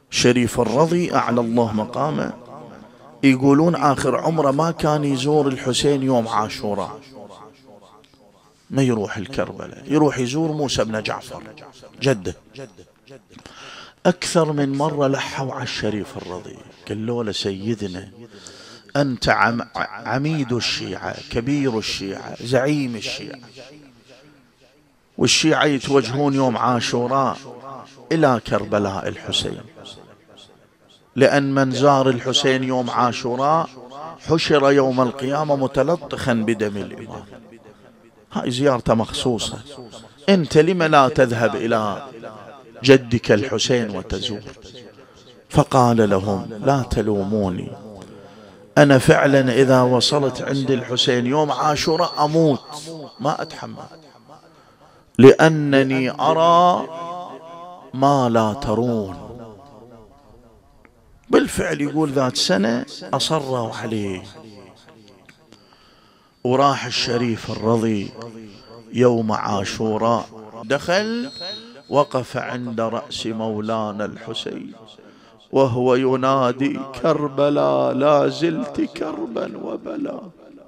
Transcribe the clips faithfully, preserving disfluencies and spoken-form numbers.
شريف الرضي أعلى الله مقامه، يقولون آخر عمره ما كان يزور الحسين يوم عاشوراء، ما يروح الكربلاء، يروح يزور موسى بن جعفر جده. أكثر من مرة لحوا على الشريف الرضي، قالوا له سيدنا أنت عم عميد الشيعة، كبير الشيعة، زعيم الشيعة، والشيعة يتوجهون يوم عاشوراء إلى كربلاء الحسين، لأن من زار الحسين يوم عاشوراء حشر يوم القيامة متلطخا بدم الإمام. هاي زيارته مخصوصة، أنت لم لا تذهب إلى جدك الحسين وتزور؟ فقال لهم لا تلوموني، أنا فعلا إذا وصلت عند الحسين يوم عاشوراء أموت ما أتحمل، لأنني أرى ما لا ترون. بالفعل يقول ذات سنة أصروا عليه، وراح الشريف الرضي يوم عاشوراء، دخل وقف عند رأس مولانا الحسين وهو ينادي كربلاء لا زلت كربا وبلا،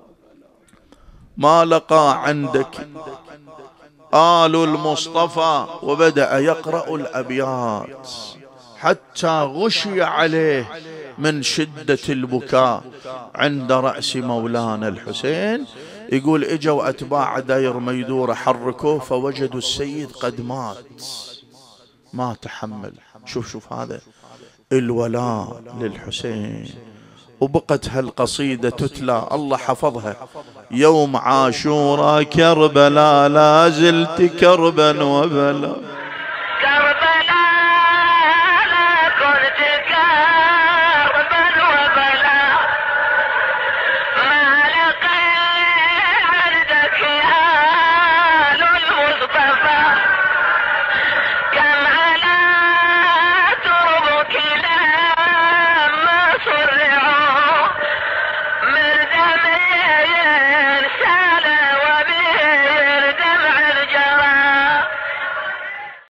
ما لقى عندك آل المصطفى، وبدأ يقرأ الأبيات حتى غشي عليه من شدة البكاء عند رأس مولانا الحسين. يقول اجوا أتباع داير ميدورة حركوه فوجدوا السيد قد مات، ما تحمل. شوف شوف هذا الولاء للحسين. وبقت هالقصيدة تتلى، الله حفظها: يوم عاشوراء كربلاء لا زلت كربا وبلا،